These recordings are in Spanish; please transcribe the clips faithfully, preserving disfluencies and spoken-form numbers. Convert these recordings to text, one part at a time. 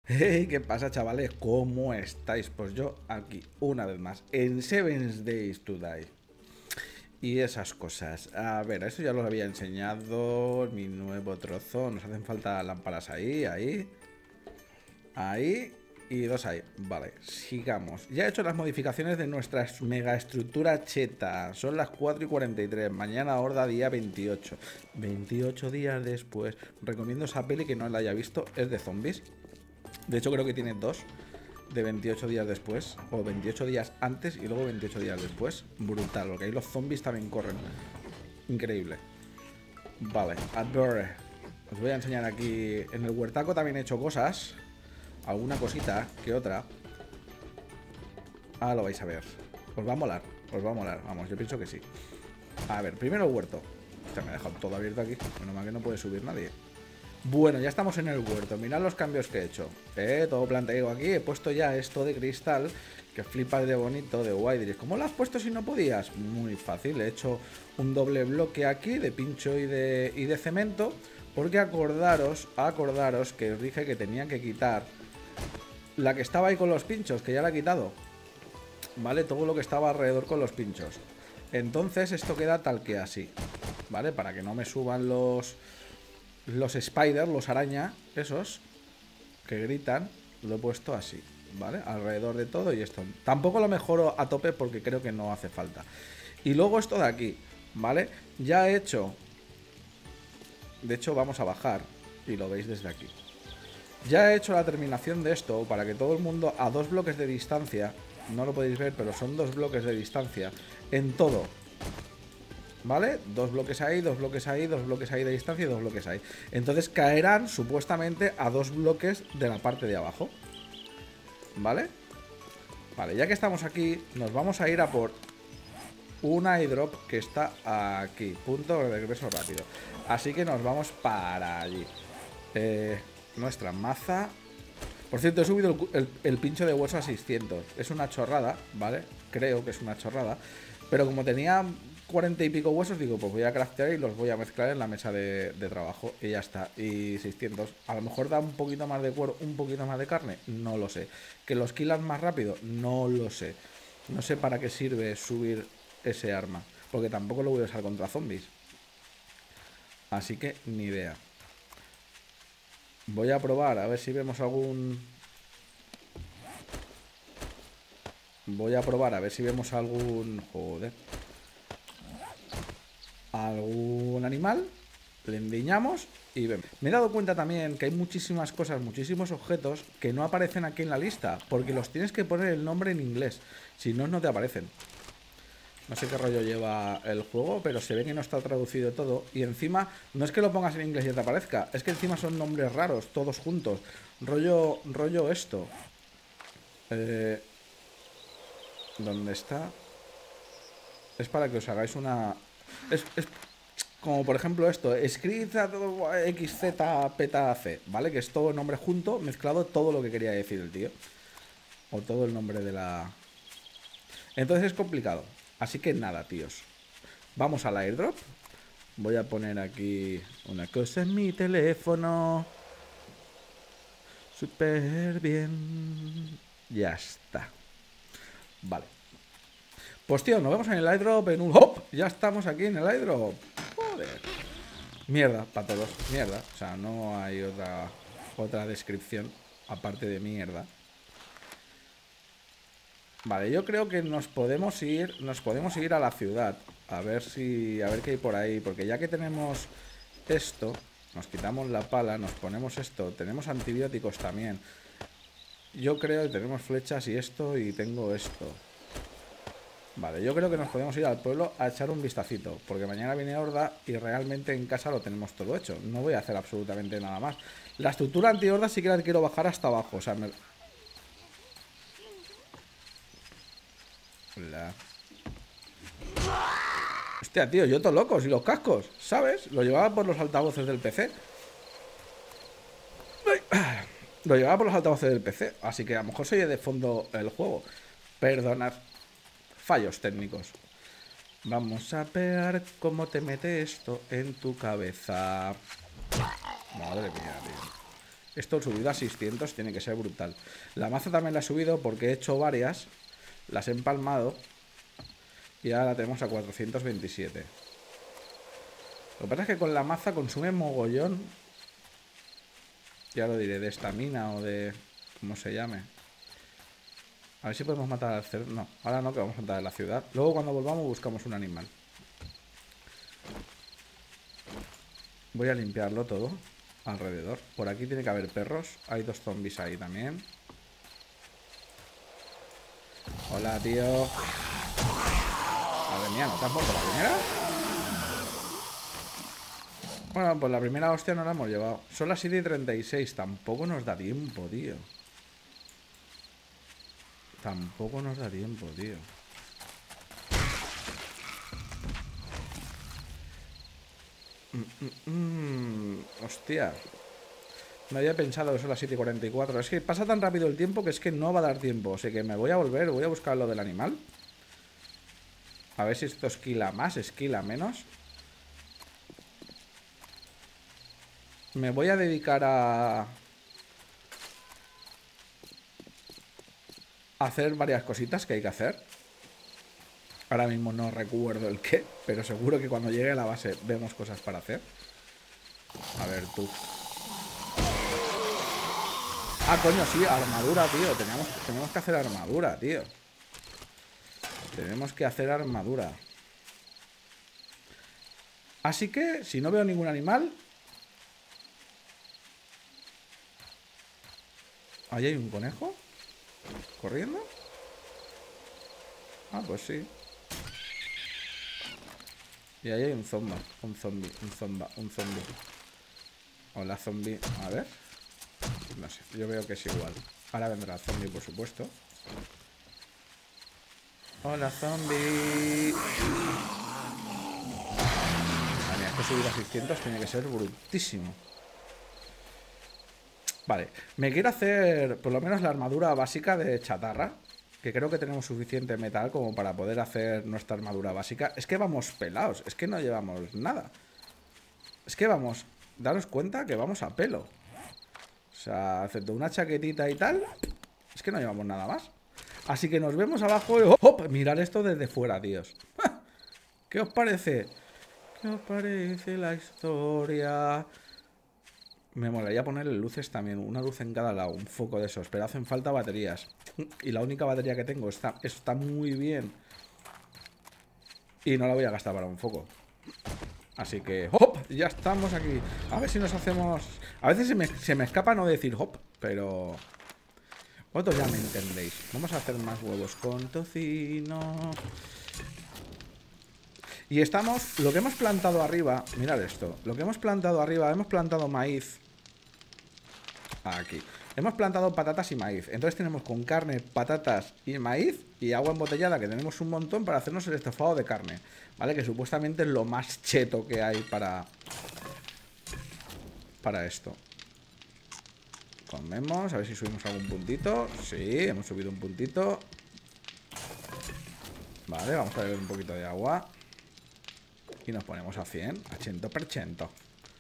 Hey, ¿qué pasa, chavales? ¿Cómo estáis? Pues yo aquí, una vez más, en Seven Days to Die. Y esas cosas. A ver, eso ya lo había enseñado. Mi nuevo trozo. Nos hacen falta lámparas ahí, ahí. Ahí. Y dos ahí. Vale, sigamos. Ya he hecho las modificaciones de nuestra mega estructura cheta. Son las cuatro y cuarenta y tres. Mañana horda día veintiocho. veintiocho días después. Recomiendo esa peli que no la haya visto. Es de zombies. De hecho creo que tiene dos de veintiocho días después, o veintiocho días antes y luego veintiocho días después. Brutal, porque ahí los zombies también corren. Increíble. Vale, a ver, os voy a enseñar aquí. En el huertaco también he hecho cosas. Alguna cosita que otra. Ahora lo vais a ver. Os va a molar, os va a molar. Vamos, yo pienso que sí. A ver, primero el huerto. Hostia, me ha dejado todo abierto aquí. Menos mal que no puede subir nadie. Bueno, ya estamos en el huerto. Mirad los cambios que he hecho. Eh, todo planteado aquí. He puesto ya esto de cristal, que flipas de bonito, de guay. Diréis, ¿cómo lo has puesto si no podías? Muy fácil. He hecho un doble bloque aquí de pincho y de, y de cemento. Porque acordaros, acordaros que os dije que tenía que quitar la que estaba ahí con los pinchos, que ya la he quitado. ¿Vale? Todo lo que estaba alrededor con los pinchos. Entonces esto queda tal que así. ¿Vale? Para que no me suban los... Los spiders, los araña, esos que gritan, lo he puesto así, ¿vale? Alrededor de todo y esto. Tampoco lo mejoro a tope porque creo que no hace falta. Y luego esto de aquí, ¿vale? Ya he hecho... De hecho vamos a bajar y lo veis desde aquí. Ya he hecho la terminación de esto para que todo el mundo a dos bloques de distancia, no lo podéis ver, pero son dos bloques de distancia en todo. ¿Vale? Dos bloques ahí, dos bloques ahí, dos bloques ahí de distancia y dos bloques ahí. Entonces caerán supuestamente a dos bloques de la parte de abajo. ¿Vale? Vale, ya que estamos aquí, nos vamos a ir a por un airdrop que está aquí. Punto de regreso rápido. Así que nos vamos para allí. Eh, nuestra maza. Por cierto, he subido el, el, el pincho de hueso a seiscientos. Es una chorrada, ¿vale? Creo que es una chorrada. Pero como tenía cuarenta y pico huesos, digo, pues voy a craftear y los voy a mezclar en la mesa de, de trabajo y ya está. Y seiscientos, a lo mejor da un poquito más de cuero, un poquito más de carne, no lo sé. Que los killan más rápido, no lo sé. No sé para qué sirve subir ese arma, porque tampoco lo voy a usar contra zombies. Así que ni idea. Voy a probar a ver si vemos algún... Voy a probar a ver si vemos algún... Joder. Algún animal, le endiñamos y vemos. Me he dado cuenta también que hay muchísimas cosas, muchísimos objetos que no aparecen aquí en la lista, porque los tienes que poner el nombre en inglés, si no, no te aparecen. No sé qué rollo lleva el juego, pero se ve que no está traducido todo. Y encima, no es que lo pongas en inglés y te aparezca, es que encima son nombres raros, todos juntos. Rollo, rollo esto. Eh, ¿Dónde está? Es para que os hagáis una... Es, es como por ejemplo esto, escrita xzpetac, ¿vale? Que es todo el nombre junto, mezclado todo lo que quería decir el tío. O todo el nombre de la... Entonces es complicado. Así que nada, tíos. Vamos al airdrop. Voy a poner aquí una cosa en mi teléfono. Súper bien. Ya está. Vale. Pues tío, nos vemos en el airdrop en un... ¡Hop! Ya estamos aquí en el airdrop. Joder. Mierda, para todos. Mierda. O sea, no hay otra, otra descripción aparte de mierda. Vale, yo creo que nos podemos ir. Nos podemos ir a la ciudad. A ver si. A ver qué hay por ahí. Porque ya que tenemos esto. Nos quitamos la pala. Nos ponemos esto. Tenemos antibióticos también. Yo creo que tenemos flechas y esto. Y tengo esto. Vale, yo creo que nos podemos ir al pueblo a echar un vistacito, porque mañana viene horda y realmente en casa lo tenemos todo hecho. No voy a hacer absolutamente nada más. La estructura anti-horda sí que la quiero bajar hasta abajo, o sea, me... Hola. Hostia, tío, yo todo loco, y los cascos, ¿sabes? Lo llevaba por los altavoces del P C. Lo llevaba por los altavoces del P C, así que a lo mejor se oye de fondo el juego. Perdonad. Fallos técnicos. Vamos a ver cómo te mete esto en tu cabeza. Madre mía, tío. Esto subido a seiscientos tiene que ser brutal. La maza también la he subido porque he hecho varias. Las he empalmado. Y ahora la tenemos a cuatrocientos veintisiete. Lo que pasa es que con la maza consume mogollón. Ya lo diré, de estamina o de... ¿Cómo se llame? A ver si podemos matar al cerdo. No, ahora no, que vamos a entrar en la ciudad. Luego cuando volvamos buscamos un animal. Voy a limpiarlo todo alrededor. Por aquí tiene que haber perros. Hay dos zombies ahí también. Hola, tío. Madre mía, ¿no te has muerto la primera? Bueno, pues la primera hostia no la hemos llevado. Son las siete y treinta y seis. Tampoco nos da tiempo, tío. Tampoco nos da tiempo, tío. Mm, mm, mm. Hostia. No había pensado que son las siete y cuarenta y cuatro. Es que pasa tan rápido el tiempo que es que no va a dar tiempo. O sea que me voy a volver, voy a buscar lo del animal. A ver si esto esquila más, esquila menos. Me voy a dedicar a... a hacer varias cositas que hay que hacer. Ahora mismo no recuerdo el qué, pero seguro que cuando llegue a la base vemos cosas para hacer. A ver, tú. Ah, coño, sí, armadura, tío. Tenemos, tenemos que hacer armadura, tío. Tenemos que hacer armadura. Así que, si no veo ningún animal... ¿Ahí hay un conejo? ¿Corriendo? Ah, pues sí. Y ahí hay un zomba. Un zombie, un zomba, un zombie. Hola, zombie. A ver. No sé, yo veo que es igual. Ahora vendrá el zombie, por supuesto. Hola, zombie. Vale, esto subir a seiscientos tiene que ser brutísimo. Vale, me quiero hacer por lo menos la armadura básica de chatarra. Que creo que tenemos suficiente metal como para poder hacer nuestra armadura básica. Es que vamos pelados, es que no llevamos nada. Es que vamos, daros cuenta que vamos a pelo. O sea, excepto una chaquetita y tal, es que no llevamos nada más. Así que nos vemos abajo y... ¡Hop! Mirad esto desde fuera, tíos. ¿Qué os parece? ¿Qué os parece la historia? Me molaría ponerle luces también, una luz en cada lado, un foco de esos, pero hacen falta baterías. Y la única batería que tengo está, está muy bien. Y no la voy a gastar para un foco. Así que, ¡hop! Ya estamos aquí. A ver si nos hacemos... A veces se me, se me escapa no decir hop, pero... Vosotros ya me entendéis. Vamos a hacer más huevos con tocino. Y estamos... Lo que hemos plantado arriba... Mirad esto. Lo que hemos plantado arriba... Hemos plantado maíz. Aquí. Hemos plantado patatas y maíz. Entonces tenemos con carne, patatas y maíz y agua embotellada, que tenemos un montón para hacernos el estofado de carne. ¿Vale? Que supuestamente es lo más cheto que hay para... Para esto. Comemos, a ver si subimos algún puntito. Sí, hemos subido un puntito. Vale, vamos a beber un poquito de agua. Y nos ponemos a cien, a cien por ciento.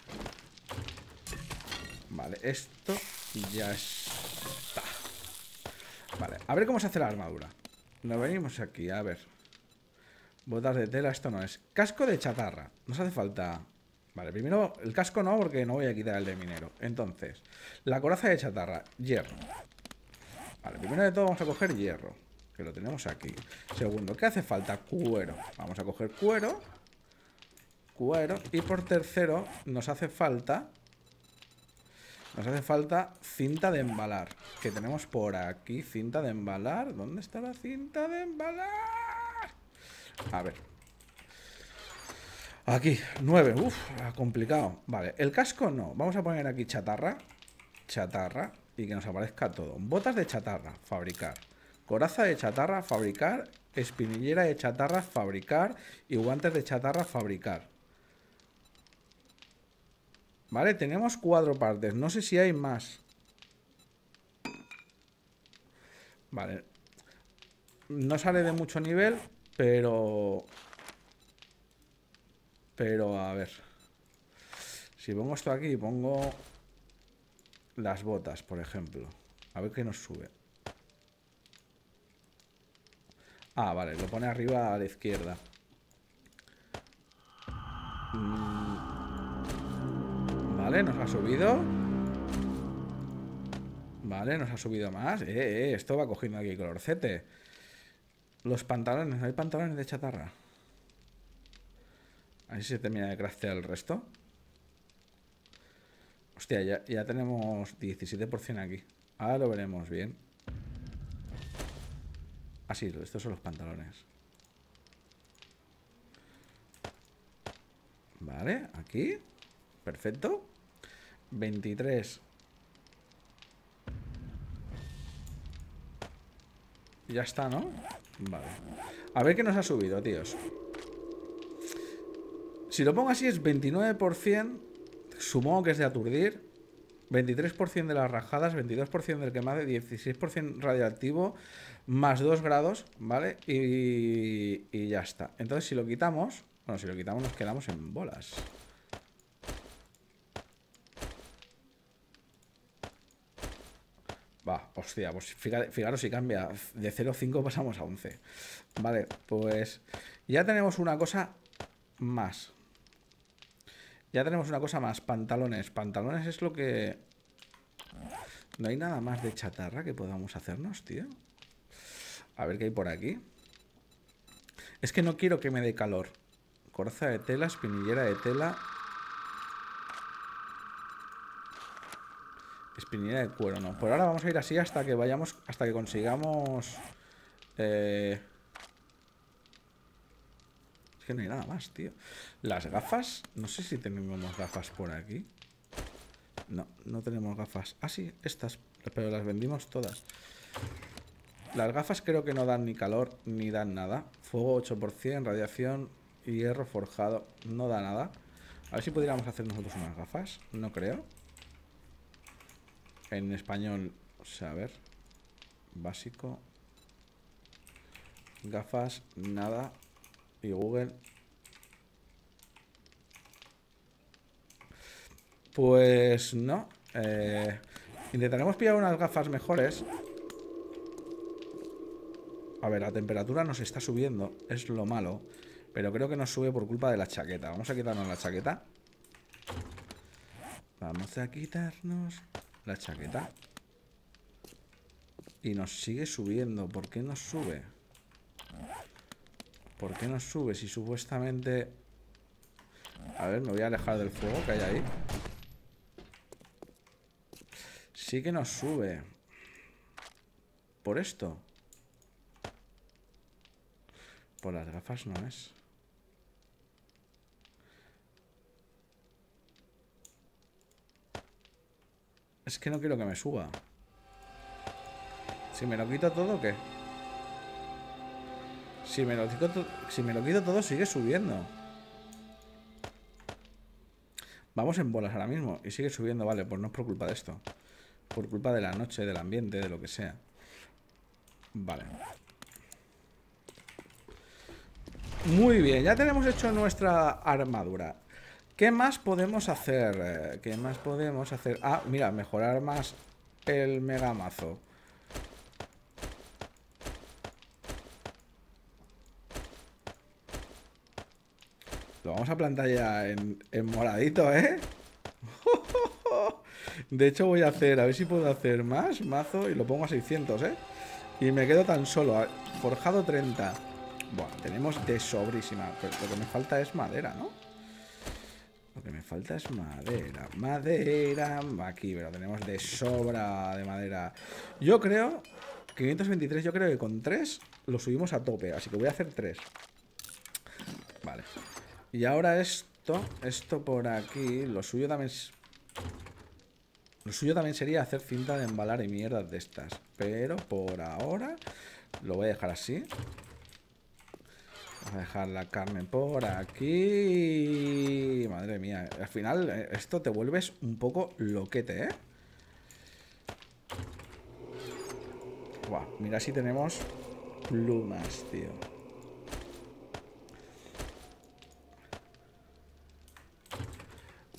Vale, esto ya está. Vale, a ver cómo se hace la armadura. Nos venimos aquí, a ver. Botas de tela, esto no es. Casco de chatarra, nos hace falta... Vale, primero el casco no, porque no voy a quitar el de minero. Entonces, la coraza de chatarra, hierro. Vale, primero de todo vamos a coger hierro, que lo tenemos aquí. Segundo, ¿qué hace falta? Cuero. Vamos a coger cuero. Cuero. Y por tercero nos hace falta... Nos hace falta cinta de embalar, que tenemos por aquí. Cinta de embalar. ¿Dónde está la cinta de embalar? A ver. Aquí, nueve. Uf, complicado. Vale, el casco no. Vamos a poner aquí chatarra. Chatarra. Y que nos aparezca todo. Botas de chatarra, fabricar. Coraza de chatarra, fabricar. Espinillera de chatarra, fabricar. Y guantes de chatarra, fabricar. Vale, tenemos cuatro partes. No sé si hay más. Vale. No sale de mucho nivel, pero... Pero, a ver. Si pongo esto aquí y pongo... las botas, por ejemplo. A ver qué nos sube. Ah, vale, lo pone arriba a la izquierda. Mm, vale, nos ha subido. Vale, nos ha subido más. Eh, eh, esto va cogiendo aquí colorcete. Los pantalones, ¿no hay pantalones de chatarra? Ahí se termina de craftear el resto. Hostia, ya, ya tenemos diecisiete por ciento aquí. Ahora lo veremos bien. Ah, sí, estos son los pantalones. Vale, aquí. Perfecto. veintitrés. Ya está, ¿no? Vale. A ver qué nos ha subido, tíos. Si lo pongo así es veintinueve por ciento. Supongo que es de aturdir. veintitrés por ciento de las rajadas, veintidós por ciento del quemado, dieciséis por ciento radioactivo, más dos grados, ¿vale? Y, y ya está. Entonces si lo quitamos, bueno, si lo quitamos nos quedamos en bolas. Va, hostia, pues fíjate, fijaros si cambia. De cero coma cinco pasamos a once. Vale, pues ya tenemos una cosa más. Ya tenemos una cosa más. Pantalones. Pantalones es lo que... No hay nada más de chatarra que podamos hacernos, tío. A ver qué hay por aquí. Es que no quiero que me dé calor. Corza de tela, espinillera de tela. Espinillera de cuero, no. Por ahora vamos a ir así hasta que vayamos... Hasta que consigamos... Eh... Es que no hay nada más, tío. Las gafas... No sé si tenemos gafas por aquí. No, no tenemos gafas. Ah, sí, estas. Pero las vendimos todas. Las gafas creo que no dan ni calor ni dan nada. Fuego ocho por ciento, radiación, hierro forjado. No da nada. A ver si pudiéramos hacer nosotros unas gafas. No creo. En español, o sea, a ver. Básico. Gafas, nada. Y Google. Pues no. Eh, intentaremos pillar unas gafas mejores. A ver, la temperatura nos está subiendo. Es lo malo. Pero creo que nos sube por culpa de la chaqueta. Vamos a quitarnos la chaqueta. Vamos a quitarnos la chaqueta. Y nos sigue subiendo. ¿Por qué nos sube? ¿Por qué nos sube? Si supuestamente... A ver, me voy a alejar del fuego que hay ahí. Sí que nos sube. ¿Por esto? Por las gafas no es. Es que no quiero que me suba. Si me lo quito todo, ¿qué? Si me lo quito, si me lo quito todo, sigue subiendo. Vamos en bolas ahora mismo. Y sigue subiendo, vale, pues no es por culpa de esto. Por culpa de la noche, del ambiente, de lo que sea. Vale. Muy bien, ya tenemos hecho nuestra armadura. ¿Qué más podemos hacer? ¿Qué más podemos hacer? Ah, mira, mejorar más el megamazo. Lo vamos a plantar ya en, en moradito, ¿eh? De hecho voy a hacer, a ver si puedo hacer más mazo y lo pongo a seiscientos, ¿eh? Y me quedo tan solo. Forjado treinta. Buah, tenemos de sobrísima. Pero lo que me falta es madera, ¿no? Lo que me falta es madera. Madera. Aquí, pero tenemos de sobra de madera. Yo creo... quinientos veintitrés, yo creo que con tres lo subimos a tope. Así que voy a hacer tres. Vale. Y ahora esto... Esto por aquí... Lo suyo también... Lo suyo también sería hacer cinta de embalar y mierdas de estas. Pero por ahora... Lo voy a dejar así. Vamos a dejar la carne por aquí. Madre mía. Al final esto te vuelves un poco loquete, ¿eh? Buah, mira si tenemos plumas, tío.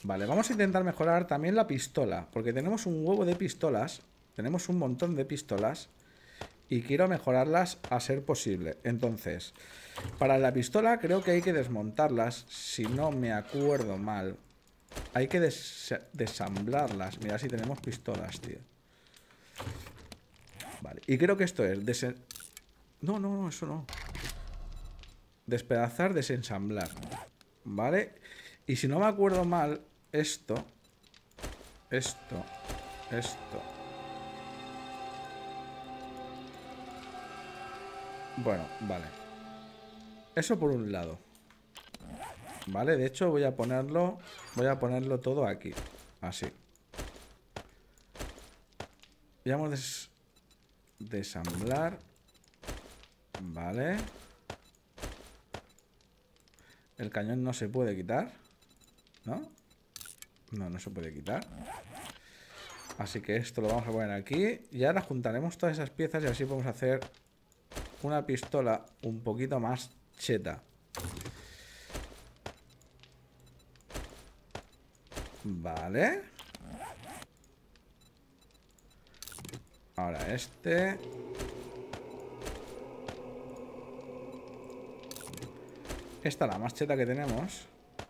Vale, vamos a intentar mejorar también la pistola, porque tenemos un huevo de pistolas, tenemos un montón de pistolas y quiero mejorarlas a ser posible. Entonces, para la pistola creo que hay que desmontarlas, si no me acuerdo mal. Hay que des desamblarlas. Mira si tenemos pistolas, tío. Vale, y creo que esto es desen... No, no, no, eso no. Despedazar, desensamblar. Vale, y si no me acuerdo mal, esto, esto, esto. Bueno, vale. Eso por un lado. Vale, de hecho voy a ponerlo, voy a ponerlo todo aquí, así. Y vamos a des desamblar. Vale. El cañón no se puede quitar, ¿no? No, no se puede quitar. Así que esto lo vamos a poner aquí. Y ahora juntaremos todas esas piezas y así podemos hacer una pistola un poquito más cheta. Vale. Ahora este. Esta es la más cheta que tenemos.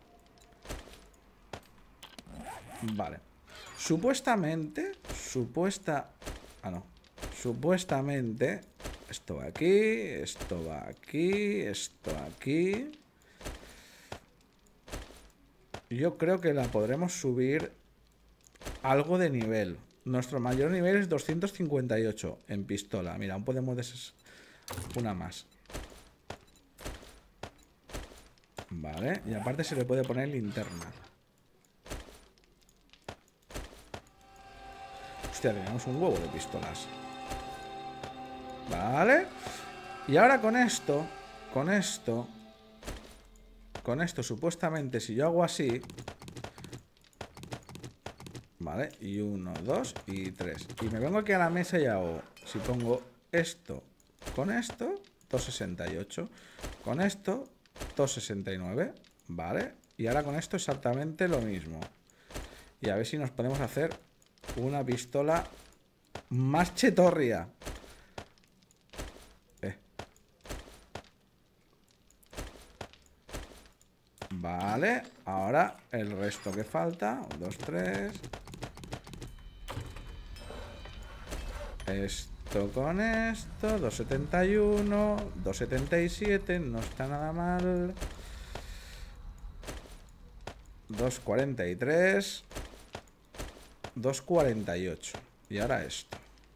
Vale. Supuestamente, supuesta... Ah, no. Supuestamente, esto va aquí, esto va aquí, esto aquí. Yo creo que la podremos subir algo de nivel. Nuestro mayor nivel es doscientos cincuenta y ocho en pistola. Mira, aún podemos des... una más. Vale, y aparte se le puede poner linterna. Hostia, tenemos un huevo de pistolas. Vale. Y ahora con esto, con esto, con esto supuestamente si yo hago así... Vale, y uno, dos y tres. Y me vengo aquí a la mesa y hago... Si pongo esto con esto, doscientos sesenta y ocho. Con esto... doscientos sesenta y nueve, vale. Y ahora con esto exactamente lo mismo. Y a ver si nos podemos hacer una pistola más chetorria. Eh. Vale, ahora el resto que falta. uno, dos, tres. Esto con esto. doscientos setenta y uno. doscientos setenta y siete. No está nada mal. doscientos cuarenta y tres. doscientos cuarenta y ocho. Y ahora esto.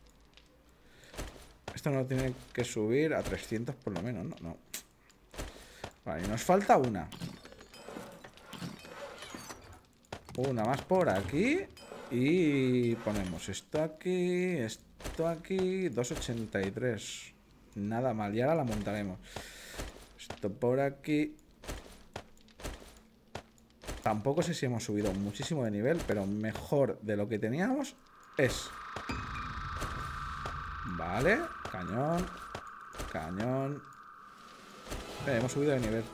Esto no tiene que subir a trescientos por lo menos, no, no. Vale, y nos falta una. Una más por aquí. Y ponemos esto aquí, esto aquí, doscientos ochenta y tres. Nada mal, y ahora la montaremos. Esto por aquí. Tampoco sé si hemos subido muchísimo de nivel, pero mejor de lo que teníamos es. Vale, cañón, cañón. Eh, hemos subido de nivel.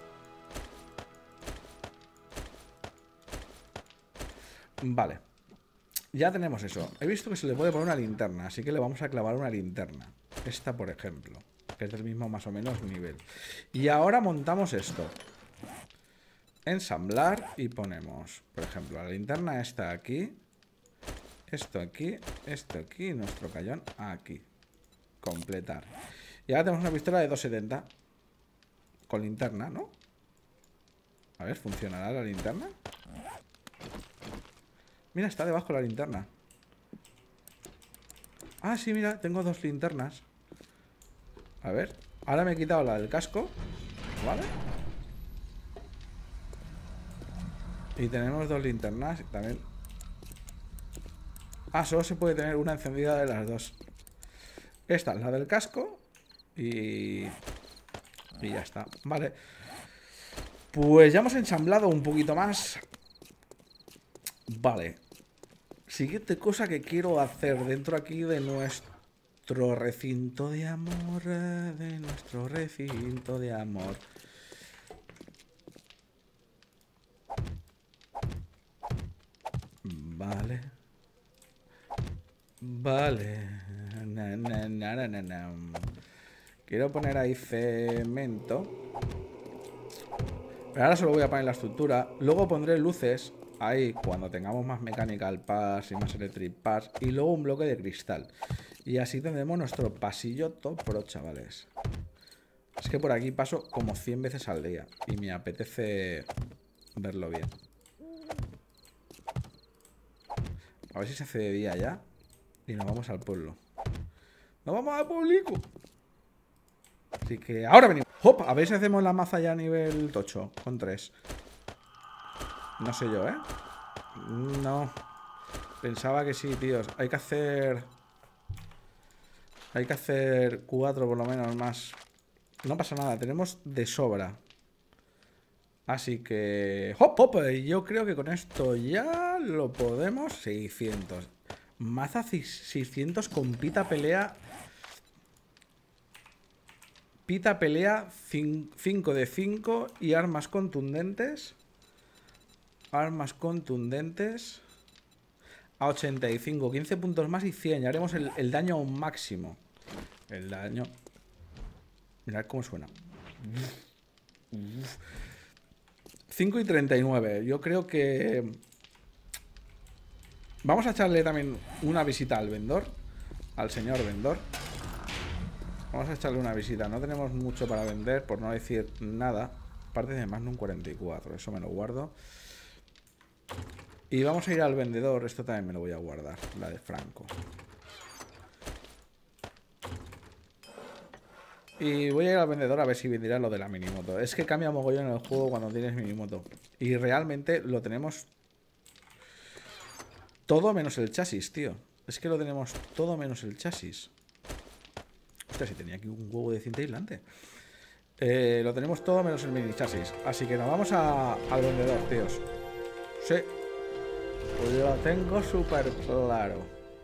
Vale. Ya tenemos eso. He visto que se le puede poner una linterna, así que le vamos a clavar una linterna. Esta, por ejemplo, que es del mismo más o menos nivel. Y ahora montamos esto. Ensamblar y ponemos, por ejemplo, la linterna está aquí. Esto aquí, esto aquí y nuestro cañón aquí. Completar. Y ahora tenemos una pistola de doscientos setenta. Con linterna, ¿no? A ver, ¿funcionará la linterna? Mira, está debajo la linterna. Ah, sí, mira, tengo dos linternas. A ver, ahora me he quitado la del casco. ¿Vale? Y tenemos dos linternas también. Ah, solo se puede tener una encendida de las dos. Esta es la del casco. Y... Y ya está. Vale. Pues ya hemos ensamblado un poquito más. Vale. Siguiente cosa que quiero hacer dentro aquí de nuestro recinto de amor. De nuestro recinto de amor. Vale. Vale. Na, na, na, na, na, na. Quiero poner ahí cemento. Pero ahora solo voy a poner la estructura. Luego pondré luces ahí cuando tengamos más Mechanical Parts y más Electric Parts. Y luego un bloque de cristal. Y así tendremos nuestro pasillo top pro, chavales. Es que por aquí paso como cien veces al día. Y me apetece verlo bien. A ver si se hace de día ya. Y nos vamos al pueblo. ¡Nos vamos al pueblico! Así que ahora venimos. ¡Hop! A ver si hacemos la maza ya a nivel tocho. Con tres. No sé yo, ¿eh? No. Pensaba que sí, tíos. Hay que hacer... Hay que hacer cuatro por lo menos más. No pasa nada. Tenemos de sobra. Así que... ¡Hop, hop! Yo creo que con esto ya lo podemos. seiscientos. Maza seiscientos con pita pelea... Pita pelea cinco de cinco y armas contundentes. Armas contundentes a ochenta y cinco, quince puntos más y cien. Ya haremos el, el daño a un máximo. El daño. Mirad cómo suena. cinco y treinta y nueve. Yo creo que... Vamos a echarle también una visita al vendedor. Al señor vendedor. Vamos a echarle una visita. No tenemos mucho para vender, por no decir nada. Aparte de Magnum cuarenta y cuatro. Eso me lo guardo. Y vamos a ir al vendedor. Esto también me lo voy a guardar. La de Franco. Y voy a ir al vendedor a ver si vendirá lo de la minimoto. Es que cambia mogollón en el juego cuando tienes minimoto. Y realmente lo tenemos todo menos el chasis, tío. Es que lo tenemos todo menos el chasis. Hostia, si tenía aquí un huevo de cinta aislante. Eh, lo tenemos todo menos el mini chasis. Así que nos vamos a, al vendedor, tíos. Sí. Pues yo lo tengo súper claro.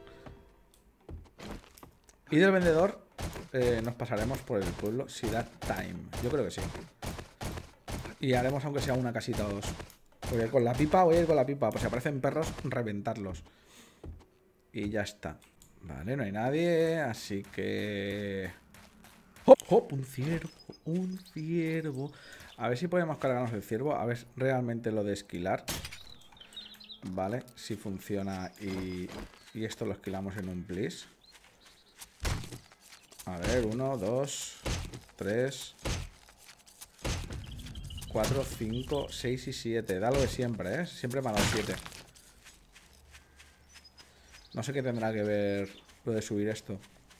Y del vendedor eh, nos pasaremos por el pueblo si da time. Yo creo que sí. Y haremos aunque sea una casita o dos. Voy a ir con la pipa, voy a ir con la pipa. Pues si aparecen perros, reventarlos. Y ya está. Vale, no hay nadie, así que... ¡Hop, hop! Un ciervo, un ciervo. A ver si podemos cargarnos el ciervo. A ver realmente lo de esquilar. Vale, si funciona y, y esto lo esquilamos en un plis. A ver, uno, dos, tres, cuatro, cinco, seis y siete. Da lo de siempre, ¿eh? Siempre me ha dado siete. No sé qué tendrá que ver lo de subir esto.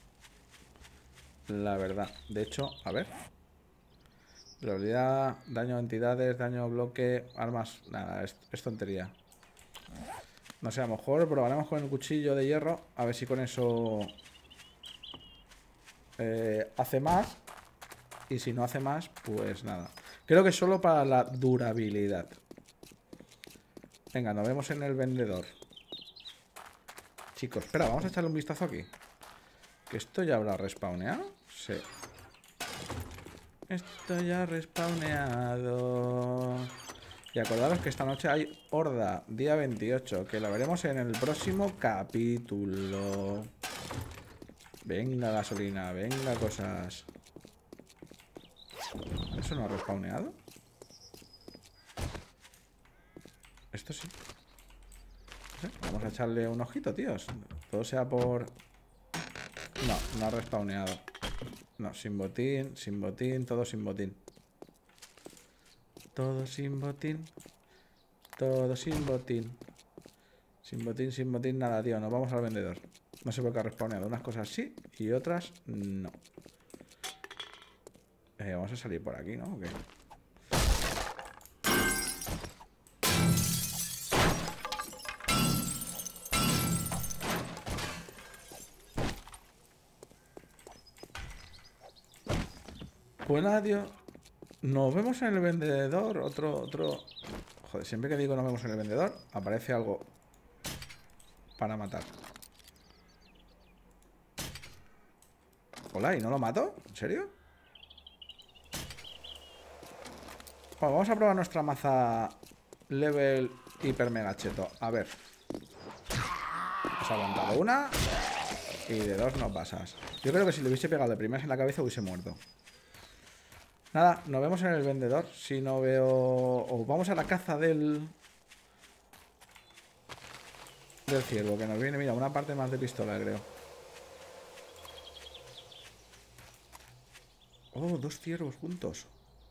La verdad. De hecho, a ver. Probabilidad, daño a entidades, daño a bloque, armas. Nada, es, es tontería. No sé, a lo mejor probaremos con el cuchillo de hierro. A ver si con eso eh, hace más. Y si no hace más, pues nada. Creo que solo para la durabilidad. Venga, nos vemos en el vendedor. Chicos, espera, vamos a echarle un vistazo aquí. ¿Que esto ya habrá respawneado? Sí. Esto ya ha respawneado. Y acordaros que esta noche hay horda, día veintiocho, que la veremos en el próximo capítulo. Venga gasolina, venga cosas. ¿Eso no ha respawneado? Esto sí. Vamos a echarle un ojito, tíos. Todo sea por... No, no ha respawneado. No, sin botín, sin botín, todo sin botín. Todo sin botín. Todo sin botín. Sin botín, sin botín, nada, tío. Nos vamos al vendedor. No sé por qué ha respawneado. Unas cosas sí y otras no. Eh, vamos a salir por aquí, ¿no? ¿O qué? Pues nada, tío. Nos vemos en el vendedor. Otro, otro... Joder, siempre que digo nos vemos en el vendedor, aparece algo para matar. Hola, ¿y no lo mato? ¿En serio? Bueno, vamos a probar nuestra maza level hiper mega cheto. A ver. ha aguantado una. Y de dos no pasas. Yo creo que si le hubiese pegado de primeras en la cabeza hubiese muerto. Nada, nos vemos en el vendedor. Si no veo... O vamos a la caza del... Del ciervo, que nos viene, mira, una parte más de pistola, creo. Oh, dos ciervos juntos.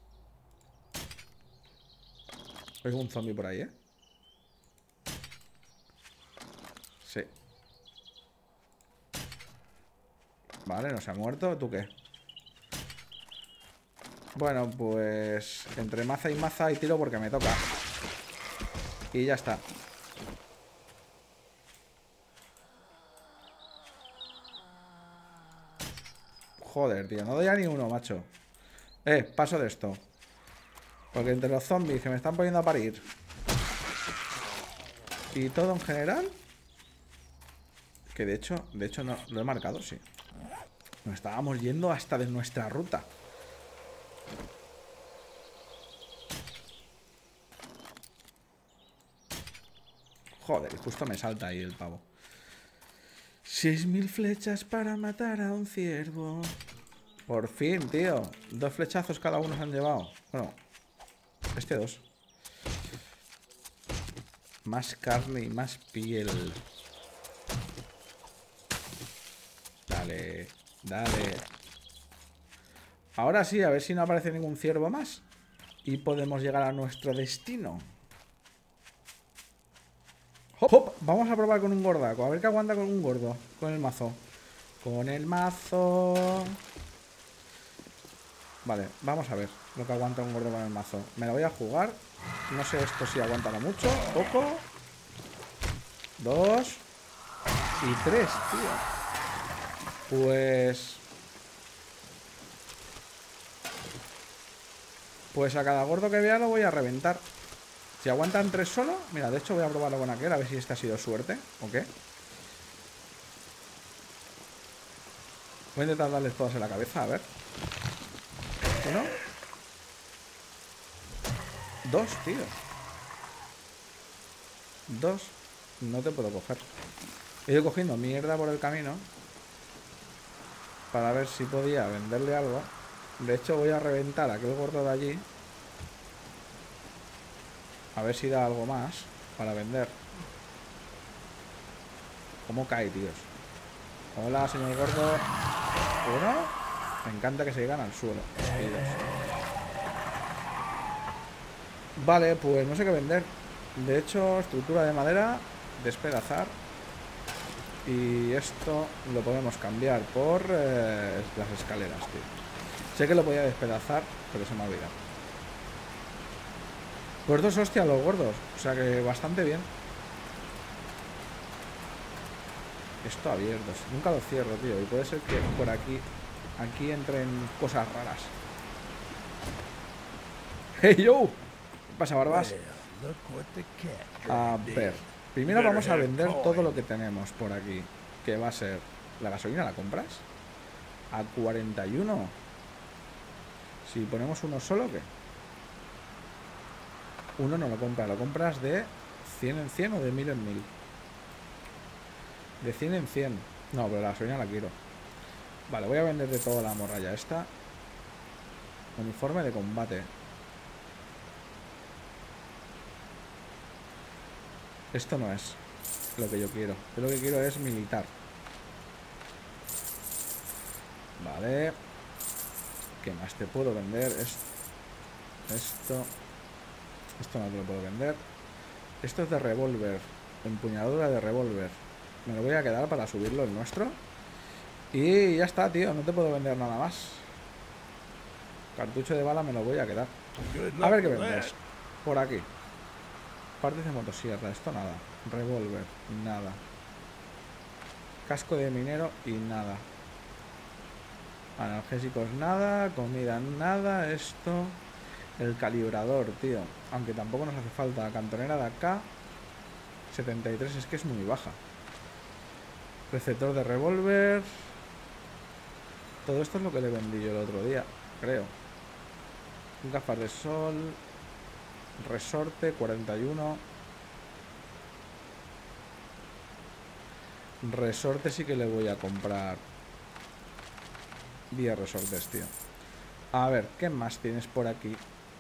Oigo un zombie por ahí, ¿eh? Sí. Vale, no se ha muerto. ¿Tú qué? Bueno, pues... Entre maza y maza y tiro porque me toca. Y ya está. Joder, tío. No doy a ni uno, macho. Eh, paso de esto. Porque entre los zombies que me están poniendo a parir y todo en general... Que de hecho, de hecho no, lo he marcado, sí. Nos estábamos yendo hasta de nuestra ruta. Joder, justo me salta ahí el pavo. Seis mil flechas para matar a un ciervo. Por fin, tío. Dos flechazos cada uno se han llevado. Bueno, este dos. Más carne y más piel. Dale, dale. Ahora sí, a ver si no aparece ningún ciervo más. Y podemos llegar a nuestro destino. Hop, hop. Vamos a probar con un gordaco. A ver qué aguanta con un gordo. Con el mazo. Con el mazo. Vale, vamos a ver lo que aguanta un gordo con el mazo. Me la voy a jugar. No sé esto si aguantará mucho. Poco. Dos. Y tres, tío. Pues... Pues a cada gordo que vea lo voy a reventar. Si aguantan tres solo... Mira, de hecho voy a probarlo con aquel. A ver si esta ha sido suerte o qué. Voy a intentar darles todas en la cabeza, a ver. Uno. Dos, tío. Dos. No te puedo coger. He ido cogiendo mierda por el camino para ver si podía venderle algo. De hecho voy a reventar a aquel gordo de allí. A ver si da algo más para vender. ¿Cómo cae, tíos? Hola, señor gordo. Uno. Me encanta que se llegan al suelo. Y dos. Vale, pues no sé qué vender. De hecho, estructura de madera, despedazar. Y esto lo podemos cambiar por eh, las escaleras, tío. Sé que lo podía despedazar, pero se me ha olvidado. Pues dos hostias los gordos. O sea que bastante bien. Esto abierto. Nunca lo cierro, tío. Y puede ser que por aquí... Aquí entren cosas raras. ¡Hey, yo! ¿Qué pasa, Barbas? A ver. Primero vamos a vender todo lo que tenemos por aquí. Que va a ser... ¿La gasolina la compras? A cuarenta y uno. Si ponemos uno solo, ¿qué? Uno no lo compras. Lo compras de cien en cien o de mil en mil. De cien en cien. No, pero la gasolina la quiero. Vale, voy a vender de toda la morralla esta. Uniforme de combate. Esto no es lo que yo quiero. Yo lo que quiero es militar. Vale. ¿Qué más te puedo vender? Esto. Esto. Esto no te lo puedo vender. Esto es de revólver. Empuñadura de revólver. Me lo voy a quedar para subirlo el nuestro. Y ya está, tío. No te puedo vender nada más. Cartucho de bala me lo voy a quedar. A ver qué vendes. Por aquí. Partes de motosierra. Esto nada. Revólver. Nada. Casco de minero y nada. Analgésicos nada. Comida nada. Esto. El calibrador, tío. Aunque tampoco nos hace falta. Cantonera de acá. setenta y tres es que es muy baja. Receptor de revólver. Todo esto es lo que le vendí yo el otro día, creo. Gafas de sol. Resorte, cuarenta y uno. Resorte sí que le voy a comprar. diez resortes, tío. A ver, ¿qué más tienes por aquí?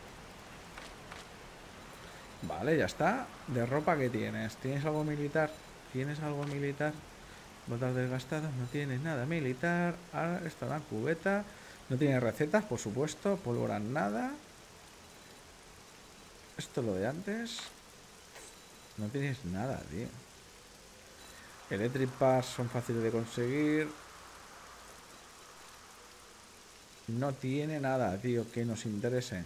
Vale, ya está. ¿De ropa qué tienes? ¿Tienes algo militar? ¿Tienes algo militar? Botas desgastadas, no tienes nada militar. Ahora, esto es la cubeta. No tiene recetas, por supuesto. Pólvora, nada. Esto es lo de antes. No tienes nada, tío. Electric Pass son fáciles de conseguir. No tiene nada, tío, que nos interese.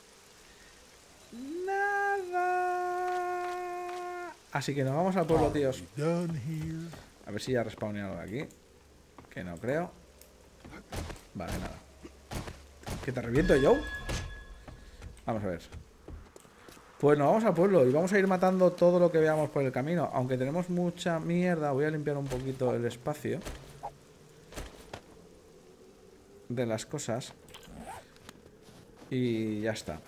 Nada. Así que nos vamos al pueblo, tíos. A ver si ya respawneado aquí. Que no creo. Vale, nada. ¿Que te reviento yo? Vamos a ver. Pues nos vamos al pueblo y vamos a ir matando todo lo que veamos por el camino. Aunque tenemos mucha mierda. Voy a limpiar un poquito el espacio de las cosas. Y ya está.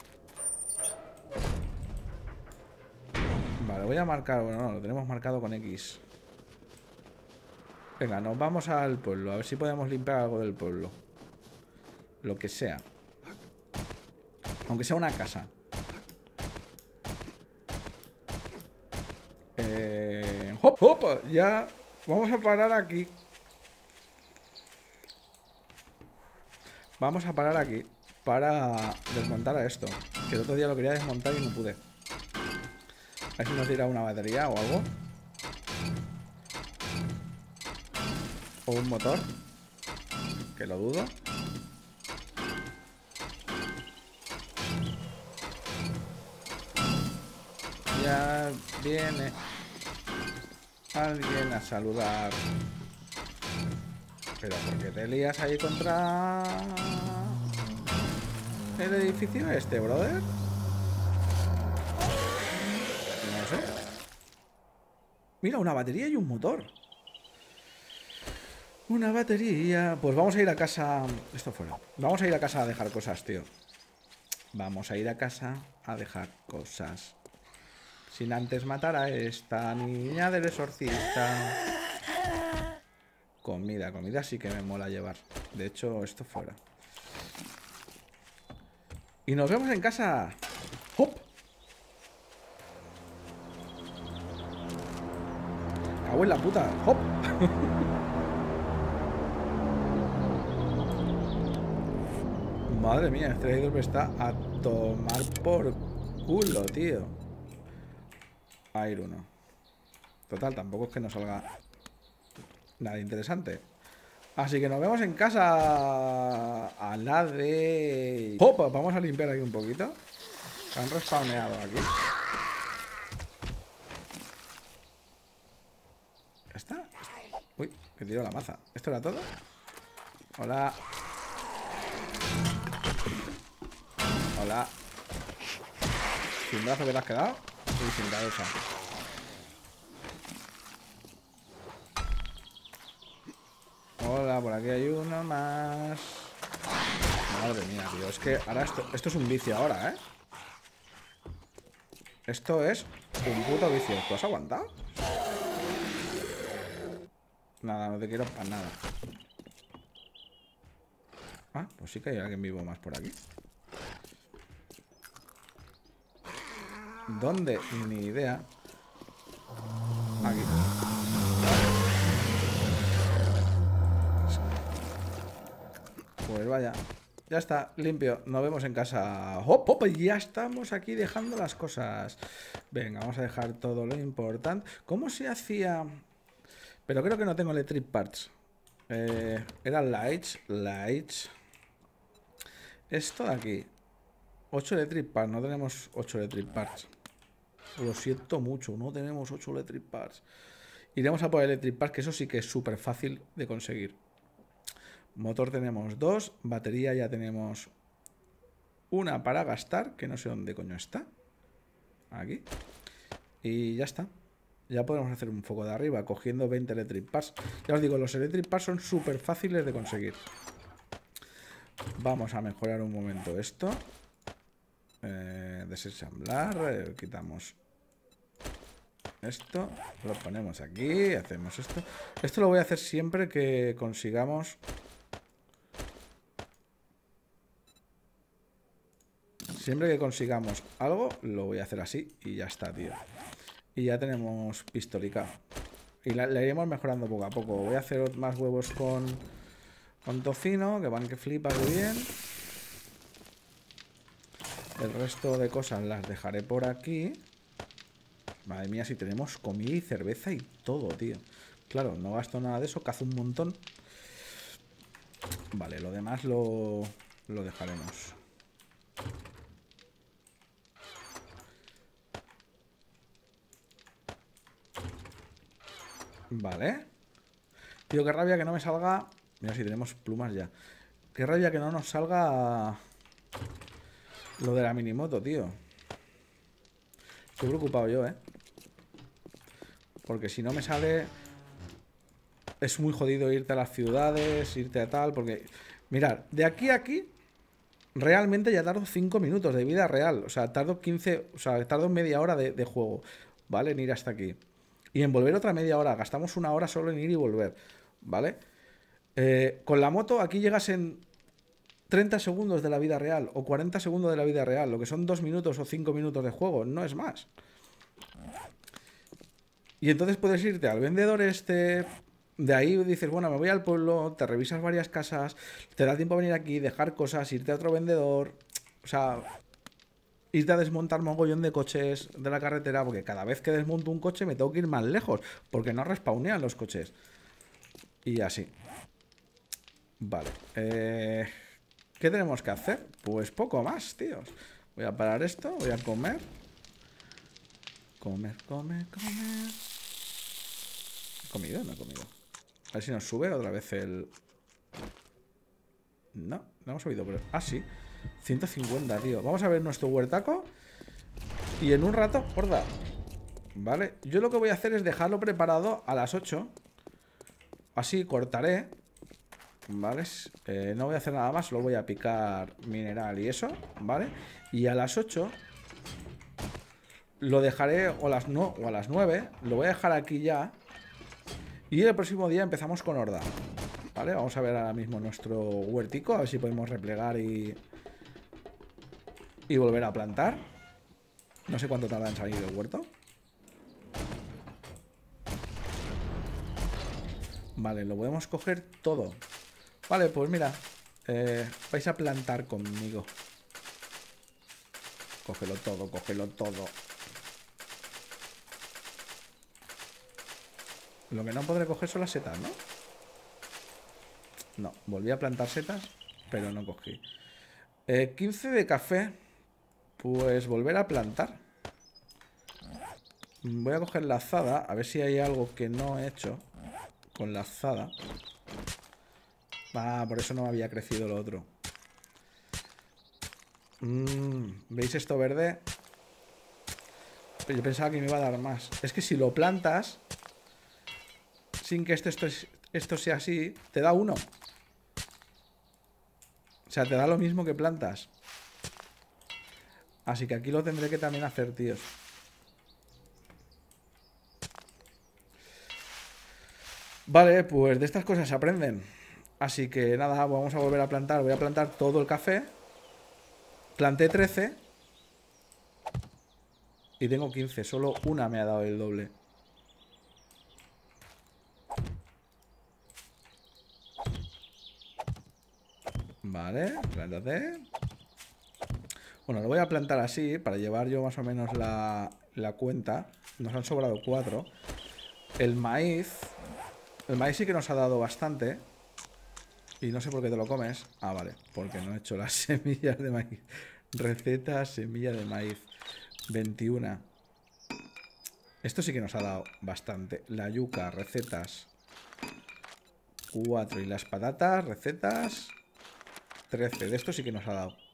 Vale, voy a marcar. Bueno, no, lo tenemos marcado con X. Venga, nos vamos al pueblo. A ver si podemos limpiar algo del pueblo. Lo que sea. Aunque sea una casa. Eh, hop, hop, ya. Vamos a parar aquí. Vamos a parar aquí. Para desmontar a esto. Que el otro día lo quería desmontar y no pude. A ver si nos tira una batería o algo. O un motor. Que lo dudo. Ya viene alguien a saludar. Pero ¿por qué te lías ahí contra el edificio este, brother? No sé. Mira, una batería y un motor. Una batería. Pues vamos a ir a casa. Esto fuera. Vamos a ir a casa a dejar cosas, tío. Vamos a ir a casa a dejar cosas. Sin antes matar a esta niña del exorcista. Comida, comida sí que me mola llevar. De hecho, esto fuera. Y nos vemos en casa. ¡Hop! Cago en la puta. ¡Hop! Madre mía, este traidor me está a tomar por culo, tío. A ir uno. Total, tampoco es que nos salga nada interesante. Así que nos vemos en casa. A la de... ¡Opa! Vamos a limpiar aquí un poquito. Han respawneado aquí. ¿Ya está? Uy, que tiro la maza. ¿Esto era todo? Hola. Hola. ¿Sin brazo que te has quedado? Sí, sin cabeza. Hola, por aquí hay uno más. Madre mía, tío. Es que ahora esto, esto es un vicio ahora, ¿eh? Esto es un puto vicio. ¿Tú has aguantado? Nada, no te quiero para nada. Ah, pues sí que hay alguien vivo más por aquí. ¿Dónde? Ni idea. Aquí. Pues vaya. Ya está, limpio. Nos vemos en casa. ¡Hop, hop! Ya estamos aquí dejando las cosas. Venga, vamos a dejar todo lo importante. ¿Cómo se hacía? Pero creo que no tengo electric parts. Eh, era lights. Lights. Esto de aquí. ocho electric parts. No tenemos ocho electric parts. Lo siento mucho. No tenemos ocho electric parts. Iremos a por electric parts, que eso sí que es súper fácil de conseguir. Motor tenemos dos. Batería ya tenemos una para gastar, que no sé dónde coño está. Aquí. Y ya está. Ya podemos hacer un foco de arriba cogiendo veinte electric parts. Ya os digo, los electric parts son súper fáciles de conseguir. Vamos a mejorar un momento esto. Eh, desensamblar. Eh, quitamos Esto lo ponemos aquí, hacemos esto. Esto lo voy a hacer siempre que consigamos... Siempre que consigamos algo, lo voy a hacer así y ya está, tío. Y ya tenemos pistolica. Y la, la iremos mejorando poco a poco. Voy a hacer más huevos con, con tocino, que van que flipas de bien. El resto de cosas las dejaré por aquí. Madre mía, si tenemos comida y cerveza y todo, tío. Claro, no gasto nada de eso, cazo un montón. Vale, lo demás lo, lo dejaremos. Vale. Tío, qué rabia que no me salga... Mira si tenemos plumas ya. Qué rabia que no nos salga lo de la minimoto, tío. Estoy preocupado yo, ¿eh? Porque si no me sale... Es muy jodido irte a las ciudades, irte a tal, porque... Mirad, de aquí a aquí... Realmente ya tardo cinco minutos de vida real. O sea, tardo quince... O sea, tardo media hora de, de juego. ¿Vale? En ir hasta aquí. Y en volver otra media hora. Gastamos una hora solo en ir y volver. ¿Vale? Eh, con la moto aquí llegas en treinta segundos de la vida real. O cuarenta segundos de la vida real. Lo que son dos minutos o cinco minutos de juego. No es más. Y entonces puedes irte al vendedor este... De ahí dices, bueno, me voy al pueblo, te revisas varias casas, te da tiempo a venir aquí, dejar cosas, irte a otro vendedor, o sea, irte a desmontar mogollón de coches de la carretera, porque cada vez que desmonto un coche me tengo que ir más lejos, porque no respawnean los coches. Y así. Vale. Eh, ¿Qué tenemos que hacer? Pues poco más, tíos. Voy a parar esto, voy a comer. Comer, comer, comer. ¿He comido? No he comido. A ver si nos sube otra vez el... No, no hemos subido, pero... Ah, sí. ciento cincuenta, tío. Vamos a ver nuestro huertaco. Y en un rato, horda. Vale. Yo lo que voy a hacer es dejarlo preparado a las ocho. Así cortaré. Vale. Eh, no voy a hacer nada más. Solo voy a picar mineral y eso. Vale. Y a las ocho... Lo dejaré... O, las no, o a las nueve. Lo voy a dejar aquí ya. Y el próximo día empezamos con horda. Vale, vamos a ver ahora mismo nuestro huertico. A ver si podemos replegar y... Y volver a plantar. No sé cuánto tarda en salir el huerto. Vale, lo podemos coger todo. Vale, pues mira. Eh, vais a plantar conmigo. Cógelo todo, cógelo todo. Lo que no podré coger son las setas, ¿no? No, volví a plantar setas, pero no cogí. Eh, quince de café. Pues volver a plantar. Voy a coger la azada, a ver si hay algo que no he hecho con la azada. Ah, por eso no me había crecido lo otro. Mm, ¿veis esto verde? Yo pensaba que me iba a dar más. Es que si lo plantas... Sin que esto, esto, esto sea así, te da uno. O sea, te da lo mismo que plantas. Así que aquí lo tendré que también hacer, tíos. Vale, pues de estas cosas se aprenden. Así que nada, vamos a volver a plantar. Voy a plantar todo el café. Planté trece. Y tengo quince. Solo una me ha dado el doble. Vale, plántate. Bueno, lo voy a plantar así para llevar yo más o menos la, la cuenta. Nos han sobrado cuatro. El maíz. El maíz sí que nos ha dado bastante. Y no sé por qué te lo comes. Ah, vale, porque no he hecho las semillas de maíz. Receta, semilla de maíz. veintiuno. Esto sí que nos ha dado bastante. La yuca, recetas. cuatro. Y las patatas, recetas. trece. De esto sí que nos ha dado.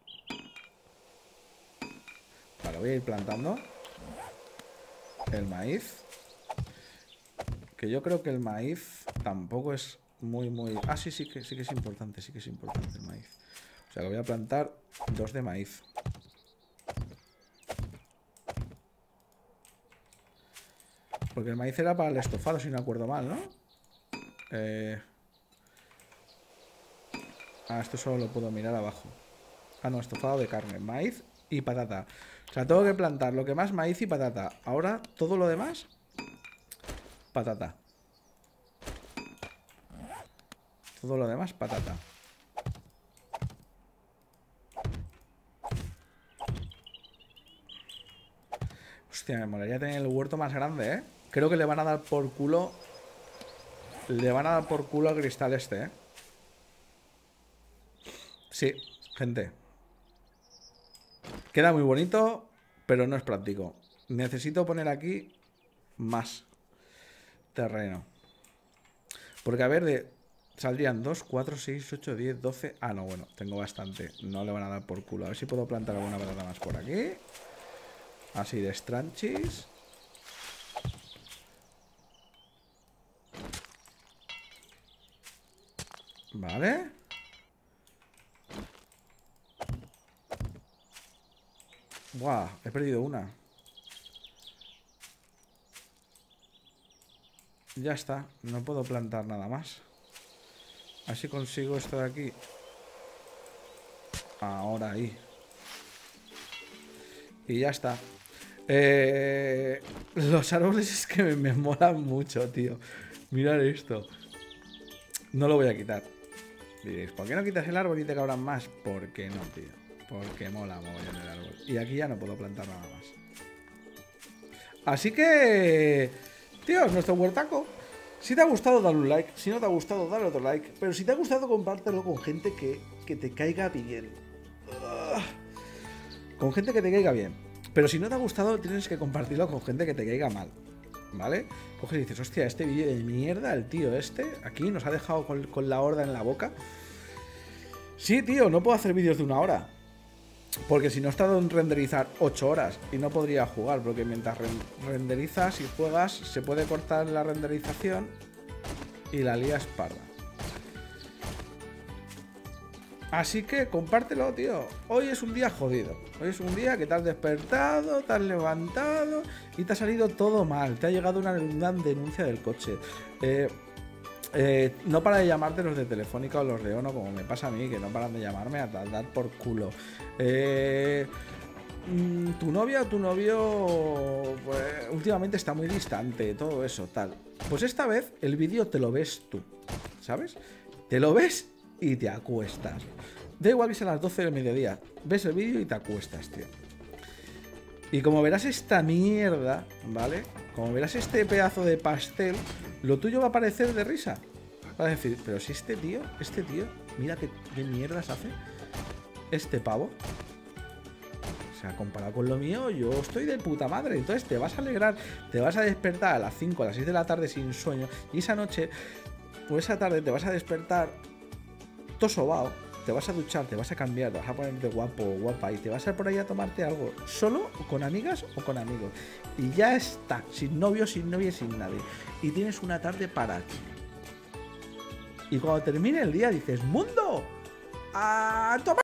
Vale, voy a ir plantando el maíz. Que yo creo que el maíz tampoco es muy, muy... Ah, sí, sí que, sí que es importante. Sí que es importante el maíz. O sea que voy a plantar dos de maíz. Porque el maíz era para el estofado, si no acuerdo mal, ¿no? Eh... Ah, esto solo lo puedo mirar abajo. Ah, no, estofado de carne. Maíz y patata. O sea, tengo que plantar lo que más, maíz y patata. Ahora, todo lo demás, patata. Todo lo demás, patata. Hostia, me molaría tener el huerto más grande, ¿eh? Creo que le van a dar por culo. Le van a dar por culo al cristal este, ¿eh? Sí, gente. Queda muy bonito, pero no es práctico. Necesito poner aquí más terreno. Porque, a ver, de... saldrían dos, cuatro, seis, ocho, diez, doce... Ah, no, bueno, tengo bastante. No le van a dar por culo. A ver si puedo plantar alguna patata más por aquí. Así de stranchis. Vale. Buah, he perdido una. Ya está, no puedo plantar nada más. Así consigo esto de aquí. Ahora ahí. Y ya está. Eh, los árboles es que me, me molan mucho, tío. Mirad esto. No lo voy a quitar. Diréis, ¿por qué no quitas el árbol y te cabrán más? ¿Por qué no, tío? Porque mola mogollón el árbol. Y aquí ya no puedo plantar nada más. Así que... tío, nuestro huertaco. Si te ha gustado, dale un like. Si no te ha gustado, dale otro like. Pero si te ha gustado, compártelo con gente que, que te caiga bien. Uh, con gente que te caiga bien. Pero si no te ha gustado, tienes que compartirlo con gente que te caiga mal. ¿Vale? Coges y dices, hostia, este vídeo de mierda, el tío este, aquí nos ha dejado con, con la horda en la boca. Sí, tío, no puedo hacer vídeos de una hora. Porque si no he estado en renderizar ocho horas y no podría jugar, porque mientras renderizas y juegas se puede cortar la renderización y la lías parda. Así que compártelo, tío. Hoy es un día jodido. Hoy es un día que te has despertado, te has levantado y te ha salido todo mal. Te ha llegado una, una denuncia del coche. Eh... Eh, no para de llamarte los de Telefónica o los de Ono, como me pasa a mí, que no paran de llamarme a dar por culo. Eh, tu novia o tu novio pues, últimamente está muy distante, todo eso, tal. Pues esta vez el vídeo te lo ves tú, ¿sabes? Te lo ves y te acuestas. Da igual que sea a las doce del mediodía, ves el vídeo y te acuestas, tío. Y como verás esta mierda, ¿vale? Como verás este pedazo de pastel, lo tuyo va a parecer de risa. Va a decir, pero si este tío, este tío, mira qué, qué mierdas hace este pavo. O sea, comparado con lo mío, yo estoy de puta madre. Entonces te vas a alegrar, te vas a despertar a las cinco, a las seis de la tarde sin sueño. Y esa noche, o esa tarde, te vas a despertar todo sobao. Te vas a duchar, te vas a cambiar, te vas a ponerte guapo o guapa y te vas a ir por ahí a tomarte algo, solo o con amigas o con amigos. Y ya está, sin novio, sin novia, sin nadie. Y tienes una tarde para ti. Y cuando termine el día dices, ¡mundo! ¡A tomar!